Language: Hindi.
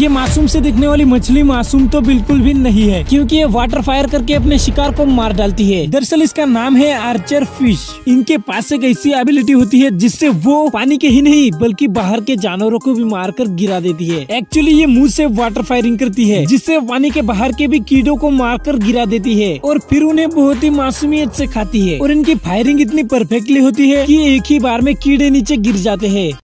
ये मासूम से दिखने वाली मछली मासूम तो बिल्कुल भी नहीं है, क्योंकि ये वाटर फायर करके अपने शिकार को मार डालती है। दरअसल इसका नाम है आर्चर फिश। इनके पास एक ऐसी एबिलिटी होती है जिससे वो पानी के ही नहीं बल्कि बाहर के जानवरों को भी मारकर गिरा देती है। एक्चुअली ये मुंह से वाटर फायरिंग करती है, जिससे पानी के बाहर के भी कीड़ों को मारकर गिरा देती है और फिर उन्हें बहुत ही मासूमियत से खाती है। और इनकी फायरिंग इतनी परफेक्टली होती है कि एक ही बार में कीड़े नीचे गिर जाते हैं।